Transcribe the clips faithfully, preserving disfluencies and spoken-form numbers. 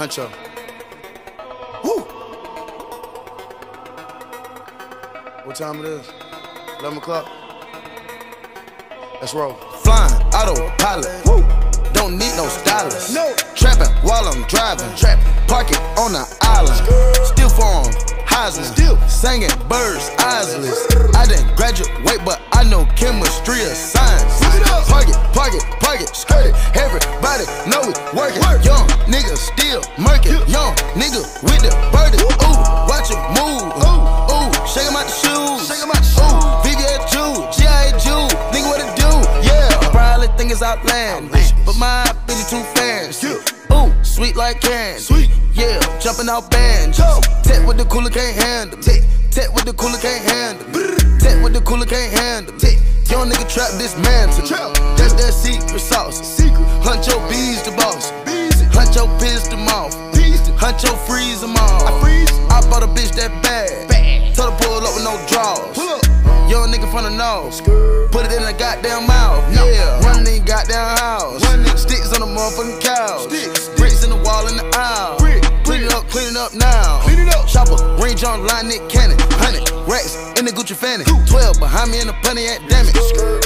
Huncho. Woo! What time it is? eleven o'clock? Let's roll. Flying, autopilot. Woo! Don't need no stylist. No. Trapping while I'm driving. Trap. Park it on the island. Still form. Heisman. Still singing birds, eyeless. I didn't graduate, but I know chemistry or science. Park it, park it, park it, skirt it. Everybody know we working. Young nigga still murking. Young nigga with the birdie. Ooh, watch it move. Ooh, ooh, shake 'em out the shoes. Ooh, V V S Jew, G I A Jew, nigga what it do? Yeah, probably think it's outlandish, but my bitch too fancy. Ooh, sweet like candy. Sweet. Yeah, jumping out banjos. Tech with the cooler can't handle it. Tech with the cooler can't handle it. Tech with the cooler can't handle it. Young nigga trap dismantle. That's that secret sauce. Hunt your bees the boss. Hunt your piss them off. Hunt your freeze them off. I bought a bitch that bad. Told her pull up with no draws. Young nigga from the nose. Put it in the goddamn mouth. Yeah, run in the goddamn house. Sticks on the motherfucking couch. Bricks in the wall in the aisle. Clean it up, clean it up now. Clean it up. Chopper, range on line, Nick Cannon. Hundred racks in the Gucci fanny. Twelve behind me in the punny at damn it.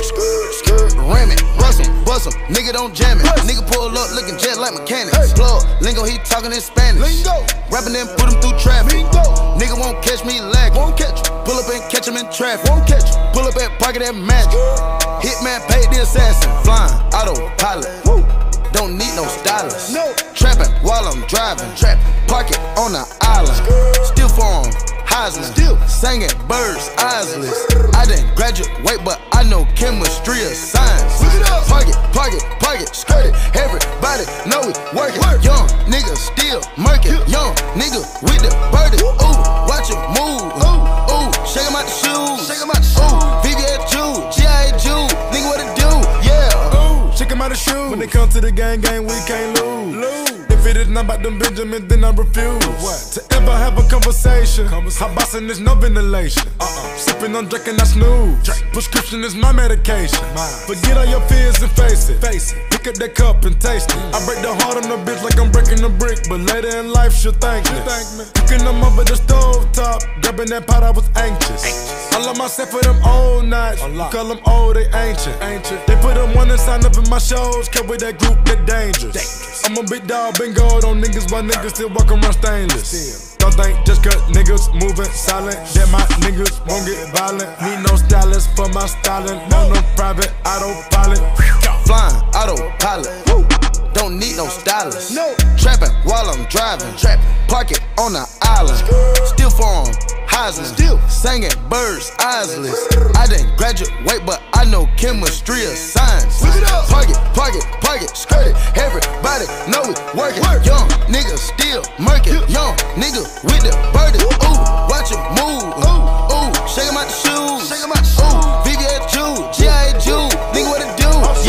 Ram it, bust him, bust him. Nigga don't jam it. Nigga pull up looking jet like mechanics. Plug, lingo, he talking in Spanish. Rapping and put him through traffic. Nigga won't catch me lacking. Won't catch you. Pull up and catch him in traffic. Won't catch you. Pull up at park at magic. Hitman paid the assassin. Flying, autopilot. Woo. Don't need no stylist. No. Trapping while I'm driving. Trap. Park it on the island. Still form. Heisman. Still singing birds, eyeless. I didn't graduate, but I know chemistry or science. Park it, park it, park it, skirt it. Everybody know we working. Young nigga still murking. Young nigga with the birdie. Ooh, watch it move. Ooh, ooh, shake 'em out the shoes. Ooh, V V S Jew, G I A Jew, nigga what it do? Yeah. Ooh, shake 'em out the shoes. When it comes to the gang, gang, we can't lose. lose. If it is not about them Benjamin, then I refuse what? To ever have a conversation. Hot bossing is no ventilation. Uh-uh. Sipping on drinking, I snooze. Drink. Prescription is my medication. Mine. Forget all your fears and face it. Face it. Pick up that cup and taste it. Mm. I break the heart on the bitch like I'm breaking a brick, but later in life she'll thank me. Thank me. Cooking them up at the stove top, grabbing that pot, I was anxious. anxious. I love myself for them old nights. You call them old, they ancient. ancient. They put them one and sign up in my shows. Kept with that group, they dangerous. dangerous. I'm a big dog, been gold on niggas, while niggas still walk around stainless. Still. Don't think just cause niggas moving silent that my niggas won't get violent. Need no stylist for my styling. On no private autopilot. Flying autopilot. Woo. Don't need no stylist. No. Trapping while I'm driving. Trap. Park it on the island. Still form. Heisman. Still singing birds, eyeless. I didn't graduate, but I know chemistry or science. Park it, park it, park it, skirt it. Everybody know we working. Young nigga still murking. Young nigga with the birdie. Ooh, watch it move. Ooh, ooh, shake 'em out the shoes. Ooh, V V S Jew, G I A Jew, nigga what it do?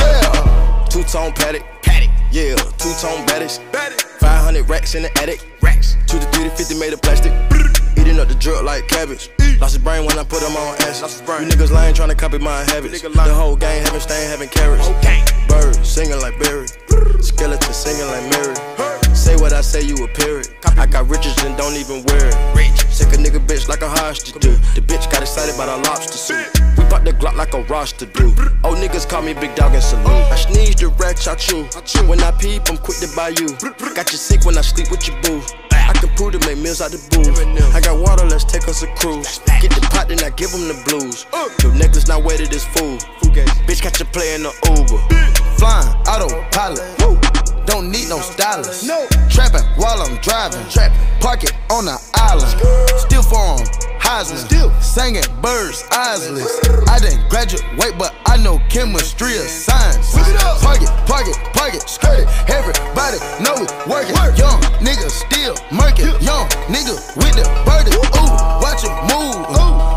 Yeah. Two-tone paddock, paddock. Yeah, two-tone baddies. five hundred racks in the attic. Racks. Two to three to fifty made of plastic. Eating up the drug like cabbage. Lost his brain when I put him on acid. You niggas lying trying to copy my habits. The whole gang having stain, having carrots. Birds singing like Barry. Skeleton singing like Mary. Say what I say, you a parrot. I got riches and don't even wear it. Sick a nigga bitch like a hostage do. The bitch got excited by the lobster suit. We bought the Glock like a roster do. Old niggas call me big dog and salute. I sneeze the ratch out you. When I peep, I'm quick to buy you. Got you sick when I sleep with your boo. I can prove to make meals out the booth. I got water, let's take us a cruise. Get the pot, then I give them the blues. Your necklace not weighted as food. Bitch, catch a play in the Uber. Flying autopilot. Woo. Don't need no stylist. No. Trapping while I'm driving. Trap. Park it on the island. Still form. Heisman. Still singing birds, eyeless. I didn't graduate, but I know chemistry or science. Park it, park it, park it, skirt it. Everybody know we working. Young nigga still murking. Young nigga with the birdie. Ooh, watch it move. Ooh.